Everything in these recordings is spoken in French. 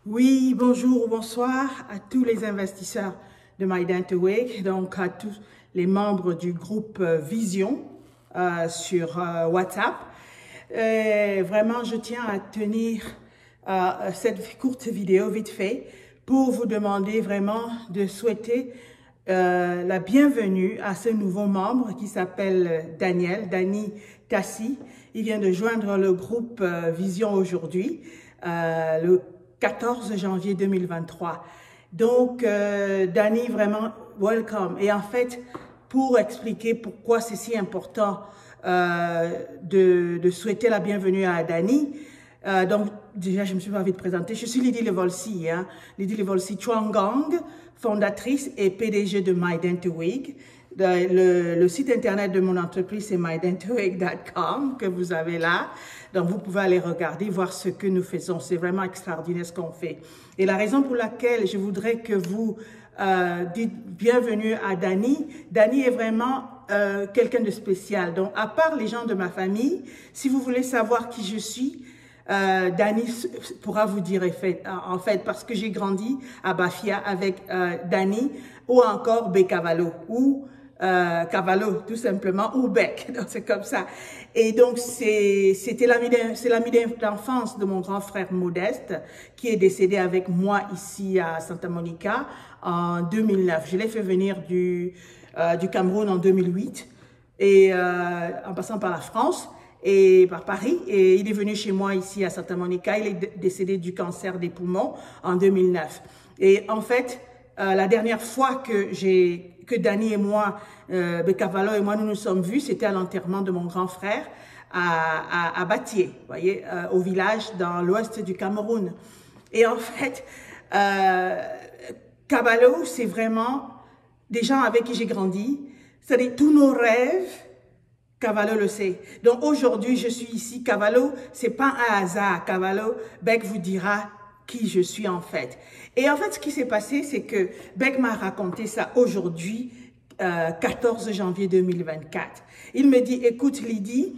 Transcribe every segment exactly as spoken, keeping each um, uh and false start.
Oui, bonjour ou bonsoir à tous les investisseurs de My Dent Awake, donc à tous les membres du groupe Vision euh, sur euh, WhatsApp. Et vraiment, je tiens à tenir euh, cette courte vidéo vite fait pour vous demander vraiment de souhaiter euh, la bienvenue à ce nouveau membre qui s'appelle Daniel, Dani Tassi. Il vient de joindre le groupe euh, Vision aujourd'hui, euh, le quatorze janvier deux mille vingt-trois. Donc, euh, Dani, vraiment, welcome. Et en fait, pour expliquer pourquoi c'est si important euh, de, de souhaiter la bienvenue à Dani, euh, donc déjà, je me suis pas vite présentée. Je suis Lydie Levolsi, hein, Lydie Levolsi Chouangang, fondatrice et P D G de My Dent Awake. Le, le site internet de mon entreprise, c'est my dent awake point com que vous avez là. Donc, vous pouvez aller regarder, voir ce que nous faisons. C'est vraiment extraordinaire ce qu'on fait. Et la raison pour laquelle je voudrais que vous euh, dites bienvenue à Dani, Dani est vraiment euh, quelqu'un de spécial. Donc, à part les gens de ma famille, si vous voulez savoir qui je suis, Euh, Dani pourra vous dire en fait, en fait parce que j'ai grandi à Bafia avec euh, Dani ou encore Becavallo ou euh, Cavallo tout simplement ou Bec, donc c'est comme ça. Et donc c'était l'ami c'est l'ami d'enfance de mon grand frère Modeste qui est décédé avec moi ici à Santa Monica en deux mille neuf. Je l'ai fait venir du euh, du Cameroun en deux mille huit et euh, en passant par la France et par Paris, et il est venu chez moi ici à Santa Monica. Il est décédé du cancer des poumons en deux mille neuf. Et en fait, euh, la dernière fois que j'ai que Dani et moi, euh, Becavallo et moi, nous nous sommes vus, c'était à l'enterrement de mon grand frère à, à, à Batié, vous voyez, euh, au village dans l'ouest du Cameroun. Et en fait, euh, Cavallo, c'est vraiment des gens avec qui j'ai grandi, c'est-à-dire tous nos rêves. Cavallo le sait. Donc aujourd'hui, je suis ici. Cavallo, c'est pas un hasard. Cavallo, Bec vous dira qui je suis en fait. Et en fait, ce qui s'est passé, c'est que Bec m'a raconté ça aujourd'hui, euh, quatorze janvier deux mille vingt-quatre. Il me dit, écoute Lydie,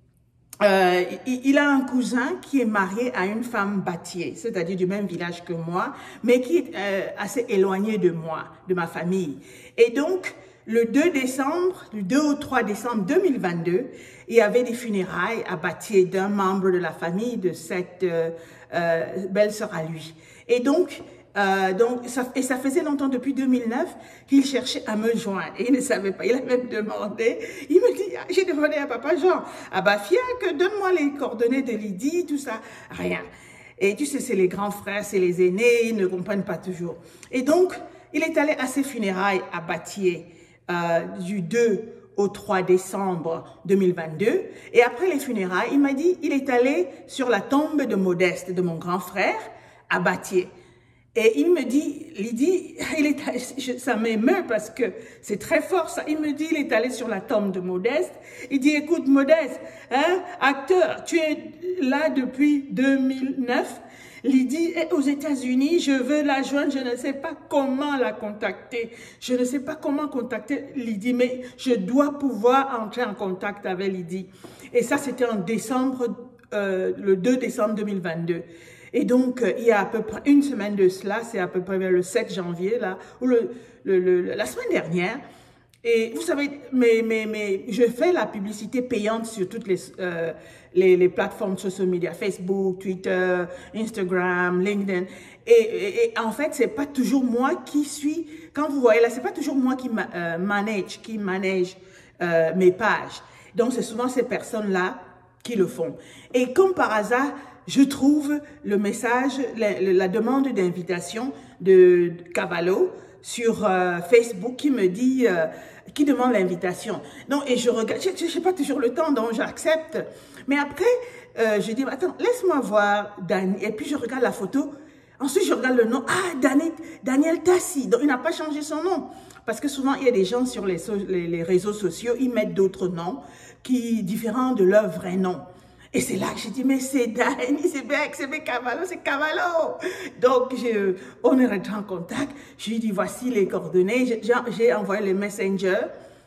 euh, il, il a un cousin qui est marié à une femme bâtier, c'est-à-dire du même village que moi, mais qui est euh, assez éloigné de moi, de ma famille. Et donc, le deux décembre, le deux au trois décembre deux mille vingt-deux, il y avait des funérailles à Batié d'un membre de la famille de cette euh, euh, belle-sœur à lui. Et donc, euh, donc ça, et ça faisait longtemps, depuis deux mille neuf, qu'il cherchait à me joindre. Et il ne savait pas. Il a même demandé. Il me dit, ah, j'ai demandé à papa Jean, à Bafia, que donne-moi les coordonnées de Lydie, tout ça. Rien. Et tu sais, c'est les grands frères, c'est les aînés, ils ne comprennent pas toujours. Et donc, il est allé à ses funérailles à Batié. Euh, du deux au trois décembre deux mille vingt-deux. Et après les funérailles, il m'a dit, il est allé sur la tombe de Modeste, de mon grand frère, à Batié. Et il me dit, Lydie, il est allé, ça m'émeut parce que c'est très fort ça. Il me dit, il est allé sur la tombe de Modeste. Il dit, écoute Modeste, hein, acteur, tu es là depuis deux mille neuf. Lydie est aux États-Unis, je veux la joindre, je ne sais pas comment la contacter. Je ne sais pas comment contacter Lydie, mais je dois pouvoir entrer en contact avec Lydie. Et ça, c'était en décembre, euh, le deux décembre deux mille vingt-deux. Et donc, euh, il y a à peu près une semaine de cela, c'est à peu près vers le sept janvier, là, ou le, le, le, la semaine dernière. Et vous savez, mais, mais, mais je fais la publicité payante sur toutes les, euh, les, les plateformes social media, Facebook, Twitter, Instagram, LinkedIn. Et, et, et en fait, c'est pas toujours moi qui suis, quand vous voyez là, c'est pas toujours moi qui ma, euh, manage, qui manage euh, mes pages. Donc, c'est souvent ces personnes-là qui le font. Et comme par hasard, je trouve le message, la, la demande d'invitation de Cavallo sur euh, Facebook qui me dit, euh, qui demande l'invitation. Non, et je regarde, je n'ai pas toujours le temps, donc j'accepte. Mais après, euh, je dis, attends, laisse-moi voir Dani. Et puis je regarde la photo. Ensuite, je regarde le nom. Ah, Dani, Daniel Tassi. Donc, il n'a pas changé son nom. Parce que souvent, il y a des gens sur les, so les, les réseaux sociaux, ils mettent d'autres noms qui différents de leur vrai nom. Et c'est là que j'ai dit, mais c'est Dani, c'est Bec, c'est Becavallo, c'est Cavallo. Donc, je, on est rentré en contact. Je lui ai dit, voici les coordonnées. J'ai envoyé les messengers.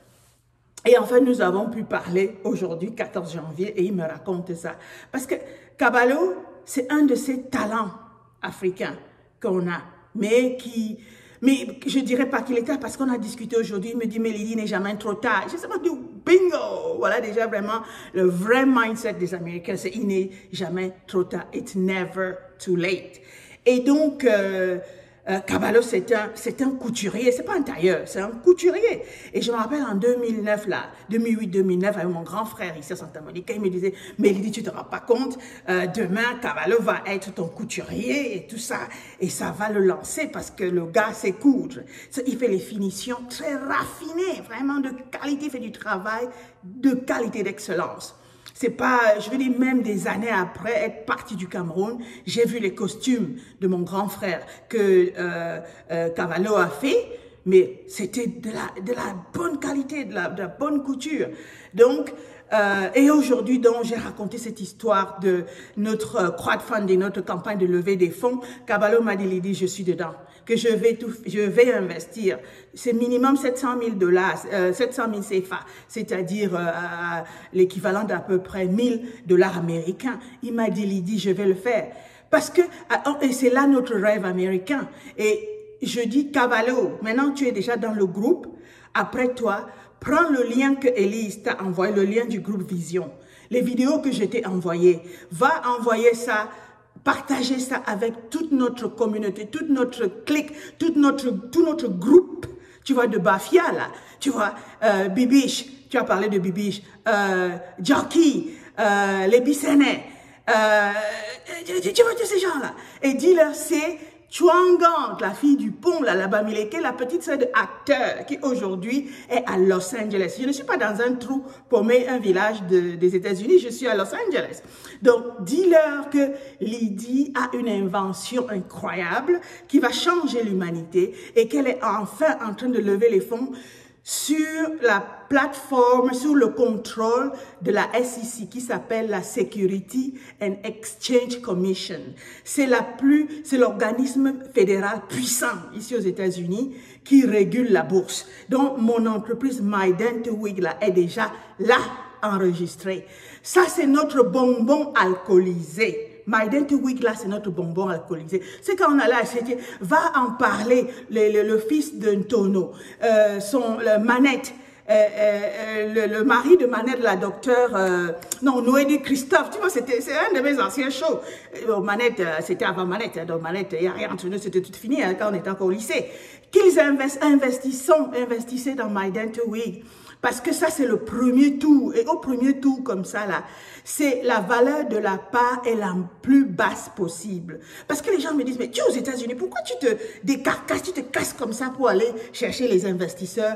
Et enfin, nous avons pu parler aujourd'hui, quatorze janvier, et il me raconte ça. Parce que Cavallo, c'est un de ses talents africains. qu'on a, mais qui... Mais je ne dirais pas qu'il est tard parce qu'on a discuté aujourd'hui. Il me dit, mais Lydie, n'est jamais trop tard. J'ai seulement dit, bingo! Voilà déjà vraiment le vrai mindset des Américains. C'est, il n'est jamais trop tard. It's never too late. Et donc, euh, euh, Cavallo, c'est un, c'est un couturier. C'est pas un tailleur, c'est un couturier. Et je me rappelle en deux mille neuf, là, deux mille huit deux mille neuf, avec mon grand frère ici à Santa Monica, il me disait, mais Lydie, tu te rends pas compte, euh, demain, Cavallo va être ton couturier et tout ça. Et ça va le lancer parce que le gars sait coudre. Il fait les finitions très raffinées, vraiment de qualité, il fait du travail de qualité, d'excellence. C'est pas, je veux dire, même des années après être parti du Cameroun, j'ai vu les costumes de mon grand frère que euh, euh, Cavallo a fait, mais c'était de la, de la bonne qualité, de la, de la bonne couture. Donc, euh, et aujourd'hui, donc, j'ai raconté cette histoire de notre crowdfunding, notre campagne de levée des fonds. Cavallo m'a dit, Lydie, je suis dedans, que je vais tout, je vais investir. C'est minimum sept cent mille dollars, euh, sept cent mille C F A, c'est-à-dire euh, l'équivalent d'à peu près mille dollars américains. Il m'a dit, Lydie, je vais le faire. Parce que, et c'est là notre rêve américain. Et je dis, Cavallo, maintenant tu es déjà dans le groupe. Après toi, prends le lien que Elise t'a envoyé, le lien du groupe Vision. Les vidéos que je t'ai envoyées, va envoyer ça, partager ça avec toute notre communauté, toute notre clique, toute notre, tout notre groupe, tu vois, de Bafia, là. Tu vois, euh, Bibiche, tu as parlé de Bibiche, euh, Jockey, euh, les Bissennais, euh, tu, tu vois tous ces gens-là. Et dis-leur, c'est Chuangang, la fille du pont, là, la Bamileke, la petite sœur de acteur qui aujourd'hui est à Los Angeles. Je ne suis pas dans un trou paumé, un village de, des États-Unis, je suis à Los Angeles. Donc, dis-leur que Lydie a une invention incroyable qui va changer l'humanité et qu'elle est enfin en train de lever les fonds sur la plateforme, sur le contrôle de la S E C qui s'appelle la Security and Exchange Commission. C'est la plus, c'est l'organisme fédéral puissant ici aux États-Unis qui régule la bourse. Donc, mon entreprise My Dental Wig là est déjà là enregistrée. Ça, c'est notre bonbon alcoolisé. My Dental Wig, là, c'est notre bonbon alcoolisé. C'est quand on a là, c'était, va en parler, le, le, le fils d'un tonneau, euh, son, le Manette, euh, euh, le, le mari de Manette, la docteure, euh, non, Noélie Christophe, tu vois, c'était, c'est un de mes anciens shows. Euh, Manette, euh, c'était avant Manette, hein, donc Manette, il n'y a rien entre nous, c'était tout fini, hein, quand on était encore au lycée. Qu'ils invest, investissons, investissaient dans My Dental Wig. Parce que ça, c'est le premier tour. Et au premier tour, comme ça, là, c'est la valeur de la part est la plus basse possible. Parce que les gens me disent, mais tu es aux États-Unis, pourquoi tu te décarcasses, tu te casses comme ça pour aller chercher les investisseurs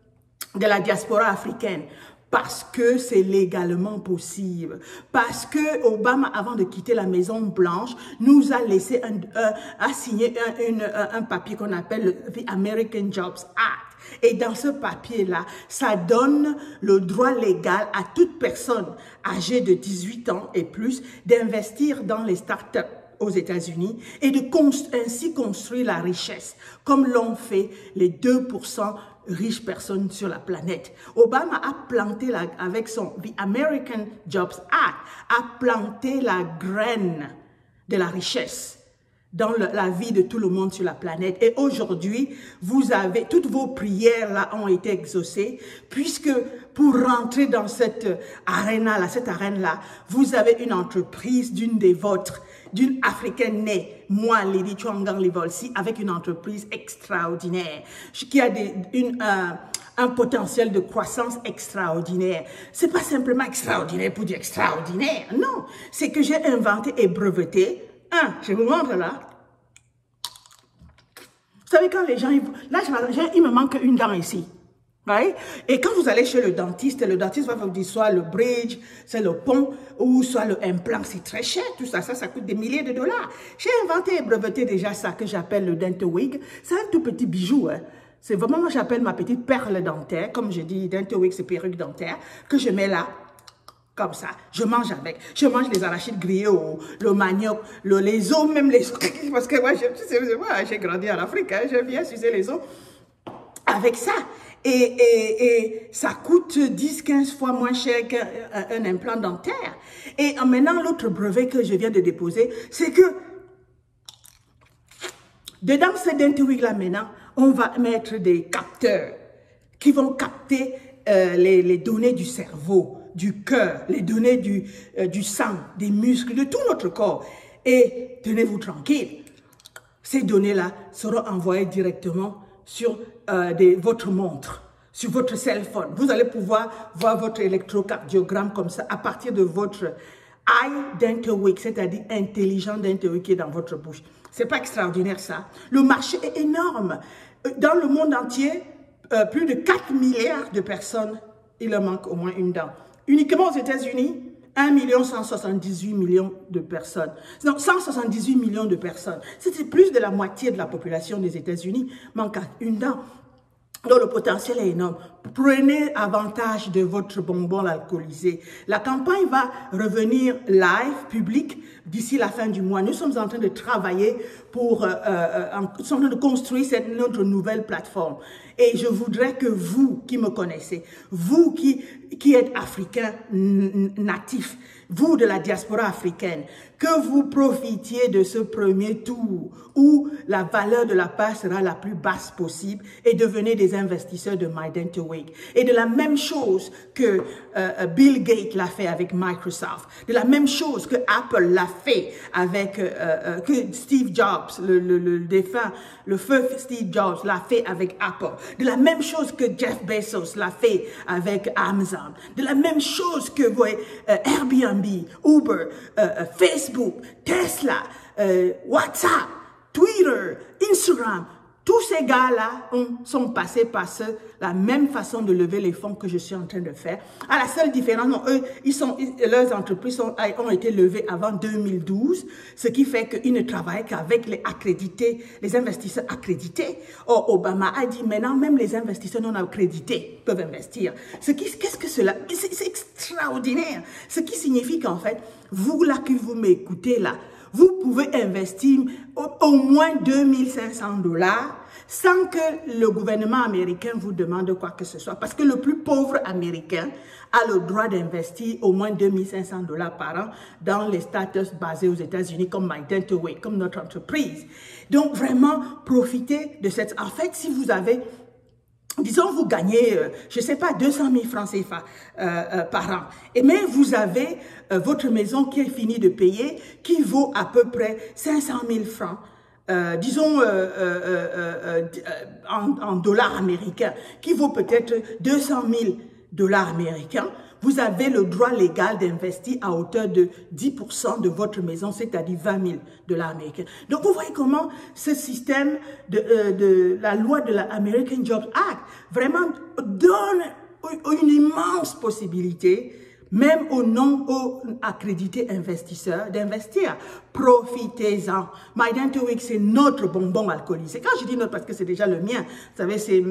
de la diaspora africaine? Parce que c'est légalement possible. Parce que Obama, avant de quitter la Maison Blanche, nous a laissé un, un, a signé un, une, un papier qu'on appelle le The American Jobs Act. Et dans ce papier-là, ça donne le droit légal à toute personne âgée de dix-huit ans et plus d'investir dans les startups aux États-Unis et de const- ainsi construire la richesse, comme l'ont fait les deux pour cent riches personnes sur la planète. Obama a planté, la, avec son The American Jobs Act, a planté la graine de la richesse dans le, la vie de tout le monde sur la planète. Et aujourd'hui, vous avez, toutes vos prières là ont été exaucées, puisque pour rentrer dans cette arène-là, cette arène-là, vous avez une entreprise d'une des vôtres, d'une Africaine née, moi, Lydie Chuangang Livolsi, avec une entreprise extraordinaire, qui a des, une, euh, un potentiel de croissance extraordinaire. C'est pas simplement extraordinaire pour dire extraordinaire, non. C'est que j'ai inventé et breveté. Un, je vous montre là. Vous savez, quand les gens, là, il me manque une dent ici. Right? Et quand vous allez chez le dentiste, le dentiste va vous dire soit le bridge, c'est le pont, ou soit le implant, c'est très cher, tout ça, ça, ça coûte des milliers de dollars. J'ai inventé et breveté déjà ça que j'appelle le dental wig. C'est un tout petit bijou, hein. C'est vraiment, moi j'appelle ma petite perle dentaire, comme je dis, dental wig, c'est perruque dentaire, que je mets là. Comme ça, je mange avec. Je mange les arachides grillés, le manioc, le, les os, même les os. Parce que moi, j'ai grandi en Afrique, hein, j'aime bien sucer les os. Avec ça. Et, et, et ça coûte dix à quinze fois moins cher qu'un un implant dentaire. Et maintenant, l'autre brevet que je viens de déposer, c'est que Dedans ce Dentawig-là, maintenant, on va mettre des capteurs qui vont capter euh, les, les données du cerveau, du cœur, les données du, euh, du sang, des muscles, de tout notre corps. Et tenez-vous tranquille, ces données-là seront envoyées directement sur euh, des, votre montre, sur votre cell phone. Vous allez pouvoir voir votre électrocardiogramme comme ça à partir de votre iDentawig, c'est-à-dire intelligent Dentawig qui est dans votre bouche. C'est pas extraordinaire ça? Le marché est énorme. Dans le monde entier, euh, plus de quatre milliards de personnes, il leur manque au moins une dent. Uniquement aux États-Unis, un million cent soixante-dix-huit millions de personnes. Non, cent soixante-dix-huit millions de personnes. C'est plus de la moitié de la population des États-Unis manque une dent. Donc le potentiel est énorme. Prenez avantage de votre bonbon alcoolisé. La campagne va revenir live, public, d'ici la fin du mois. Nous sommes en train de travailler pour, euh, euh, en, nous sommes en train de construire cette, notre nouvelle plateforme. Et je voudrais que vous qui me connaissez, vous qui, qui êtes africain natif, vous de la diaspora africaine, que vous profitiez de ce premier tour où la valeur de la part sera la plus basse possible et devenez des investisseurs de MyDentawig. Et de la même chose que euh, Bill Gates l'a fait avec Microsoft, de la même chose que Apple l'a fait avec, euh, euh, que Steve Jobs, le, le, le défunt, le feu Steve Jobs l'a fait avec Apple, de la même chose que Jeff Bezos l'a fait avec Amazon, de la même chose que vous voyez, euh, Airbnb, Uber, euh, Facebook, Tesla, euh, WhatsApp, Twitter, Instagram, tous ces gars-là sont passés par ce, la même façon de lever les fonds que je suis en train de faire. À la seule différence, non, eux, ils sont, leurs entreprises sont, ont été levées avant deux mille douze, ce qui fait qu'ils ne travaillent qu'avec les accrédités, les investisseurs accrédités. Or, Obama a dit maintenant, même les investisseurs non accrédités peuvent investir. Ce qui, qu'est-ce que cela? C'est extraordinaire. Ce qui signifie qu'en fait, vous là qui vous m'écoutez là, vous pouvez investir au, au moins deux mille cinq cents dollars sans que le gouvernement américain vous demande quoi que ce soit. Parce que le plus pauvre américain a le droit d'investir au moins deux mille cinq cents dollars par an dans les startups basés aux États-Unis comme MyDentawig, comme notre entreprise. Donc vraiment, profitez de cette... En fait, si vous avez... Disons, vous gagnez, euh, je ne sais pas, deux cent mille francs C F A euh, euh, par an. Et mais vous avez euh, votre maison qui est finie de payer, qui vaut à peu près cinq cent mille francs. Euh, disons euh, euh, euh, euh, en, en dollars américains, qui vaut peut-être deux cent mille dollars américains. Vous avez le droit légal d'investir à hauteur de dix pour cent de votre maison, c'est-à-dire vingt mille dollars américains. Donc, vous voyez comment ce système de, euh, de la loi de la American Jobs Act vraiment donne une immense possibilité, même aux non accrédités investisseurs, d'investir. Profitez-en. MyDentawig, c'est notre bonbon alcoolisé. Quand je dis notre, parce que c'est déjà le mien, vous savez, c'est...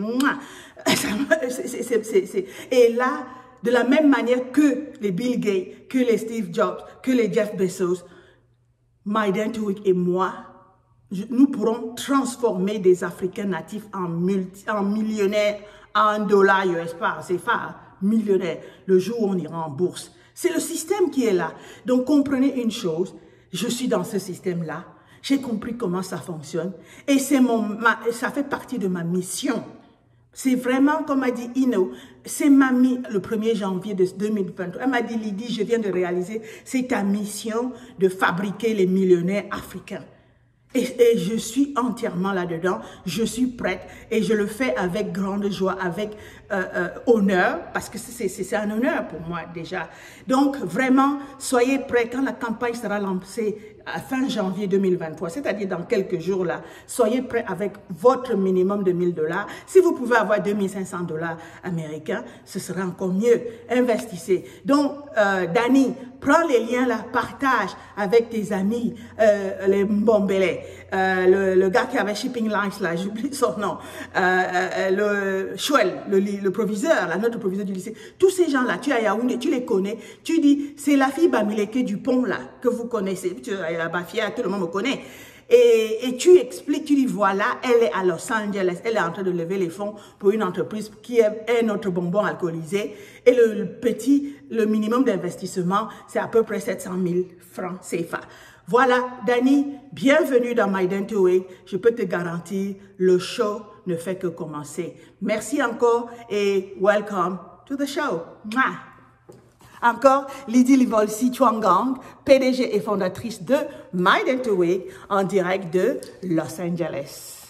Et là, de la même manière que les Bill Gates, que les Steve Jobs, que les Jeff Bezos, MyDentawig et moi, je, nous pourrons transformer des Africains natifs en, multi, en millionnaires, en dollars U S, pas en C F A, millionnaires, le jour où on ira en bourse. C'est le système qui est là. Donc comprenez une chose, je suis dans ce système-là, j'ai compris comment ça fonctionne et c'est mon, ma, ça fait partie de ma mission. C'est vraiment, comme a dit Ino, c'est mamie le premier janvier de deux mille vingt-trois. Elle m'a dit, Lydie, je viens de réaliser, c'est ta mission de fabriquer les millionnaires africains. Et, et je suis entièrement là-dedans, je suis prête et je le fais avec grande joie, avec euh, euh, honneur, parce que c'est un honneur pour moi déjà. Donc vraiment, soyez prêts quand la campagne sera lancée à fin janvier deux mille vingt-trois, c'est-à-dire dans quelques jours là, soyez prêts avec votre minimum de mille dollars. Si vous pouvez avoir deux mille cinq cents dollars américains, ce sera encore mieux. Investissez. Donc, euh, Dani, prends les liens là, partage avec tes amis, euh, les Mbombele, euh, le, le gars qui avait Shipping Lines là, j'oublie son nom, euh, euh, le Chouel, le, le proviseur, là, notre proviseur du lycée. Tous ces gens là, tu es à Yaoundé, tu les connais, tu dis, c'est la fille Bamileke Dupont là, que vous connaissez, tu es à Bafia, tout le monde me connaît. Et, et tu expliques, tu dis voilà, elle est à Los Angeles, elle est en train de lever les fonds pour une entreprise qui est, est notre bonbon alcoolisé. Et le, le petit, le minimum d'investissement, c'est à peu près sept cent mille francs C F A. Voilà, Dani, bienvenue dans My Dental Week. Je peux te garantir, le show ne fait que commencer. Merci encore et welcome to the show. Mouah. Encore, Lydie Livolsi Chuangang, P D G et fondatrice de My Dental Week, en direct de Los Angeles.